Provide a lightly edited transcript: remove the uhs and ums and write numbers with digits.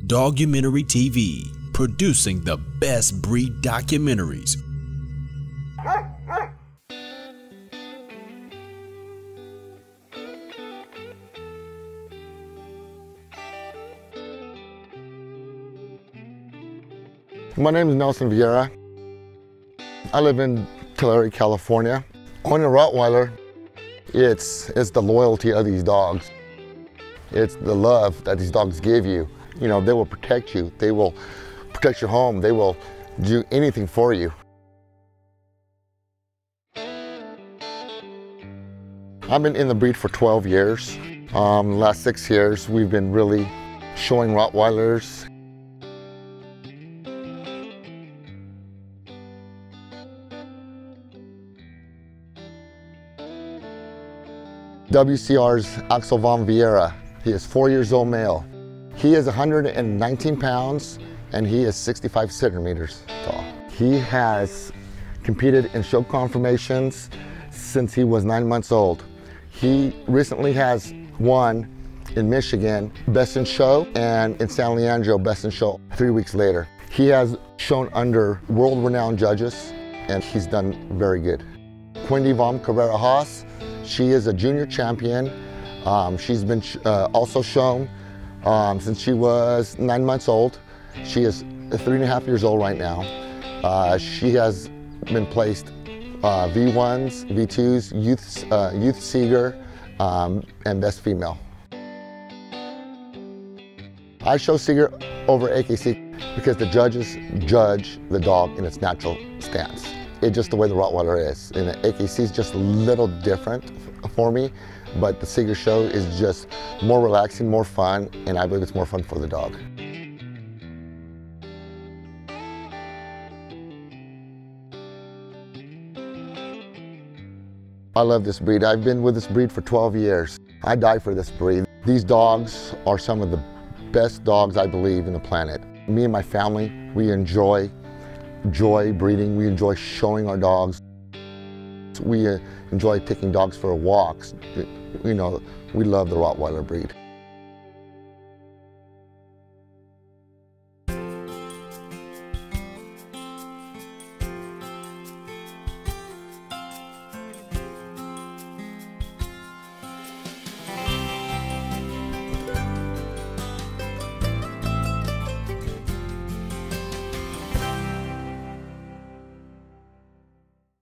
Dogumentary TV, producing the best breed documentaries. My name is Nelson Viera. I live in Tulare, California. Owning a Rottweiler, it's the loyalty of these dogs. It's the love that these dogs give you. You know, they will protect you. They will protect your home. They will do anything for you. I've been in the breed for 12 years. The last 6 years, we've been really showing Rottweilers. WCR's Axel von Viera. He is 4 years old male. He is 119 pounds and he is 65 centimeters tall. He has competed in show conformations since he was 9 months old. He recently has won in Michigan Best in Show and in San Leandro Best in Show 3 weeks later. He has shown under world-renowned judges and he's done very good. Quindy von Cabrera-Haas, she is a junior champion. She's been also shown since she was 9 months old. She is 3.5 years old right now. She has been placed V1s, V2s, Youth Seeger, and Best Female. I show Seeger over AKC because the judges judge the dog in its natural stance. It's just the way the Rottweiler is. And the AKC is just a little different for me, but the Seeger show is just more relaxing, more fun, and I believe it's more fun for the dog. I love this breed. I've been with this breed for 12 years. I die for this breed. These dogs are some of the best dogs I believe in the planet. Me and my family, we enjoy breeding. We enjoy showing our dogs. We enjoy taking dogs for walks. You know, we love the Rottweiler breed.